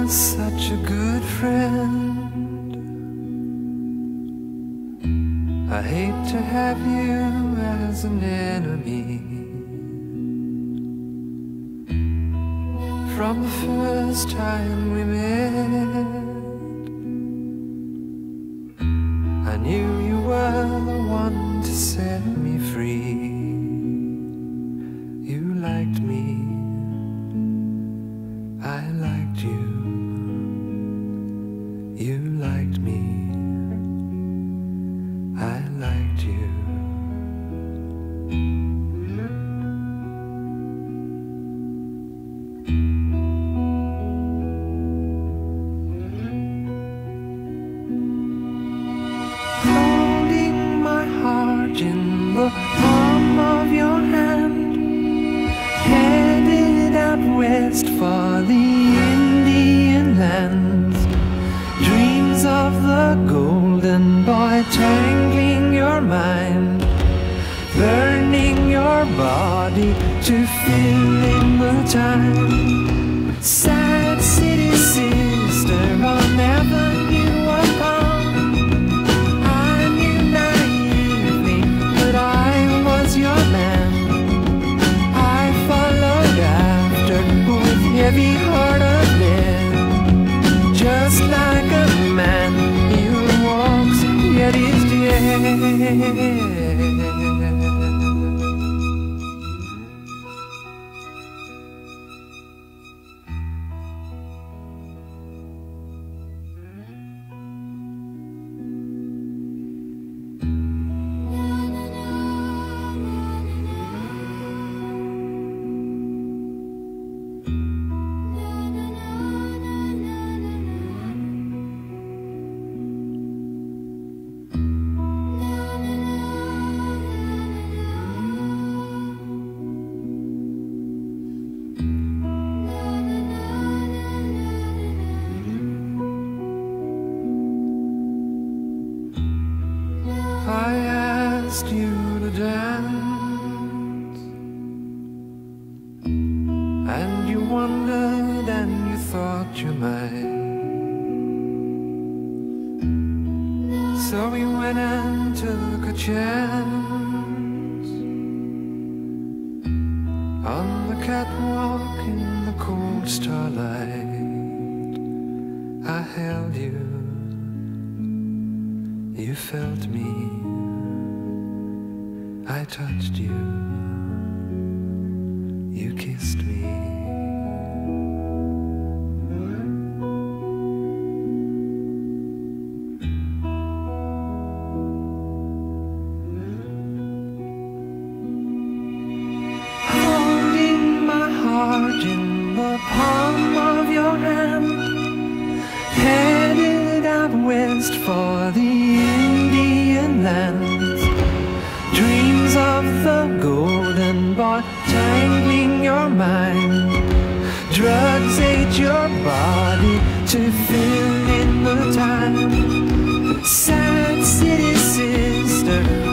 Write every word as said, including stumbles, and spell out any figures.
was such a good friend. I hate to have you as an enemy. From the first time we met, I knew you were the one to set me free. You liked me, I liked you. You liked me, I liked you. Holding my heart in the palm of your hand, headed out west for the Indian lands. Dreams of the golden boy tangling your mind, burning your body to fill in the time. Sad city sister on Avenue of Palm, I knew naively that I was your man. I followed after with heavy heart of lead, just like a man, he walks yet is dead. I asked you to dance, and you wondered and you thought you might. So we went and took a chance on the catwalk in the cold starlight. I held you, you felt me, I touched you, you kissed me. Holding my heart in the palm of your hand, headed out west for the Indian lands. Dreams of the golden boy tangling your mind, drugs ate your body to fill in the time. Sad city sister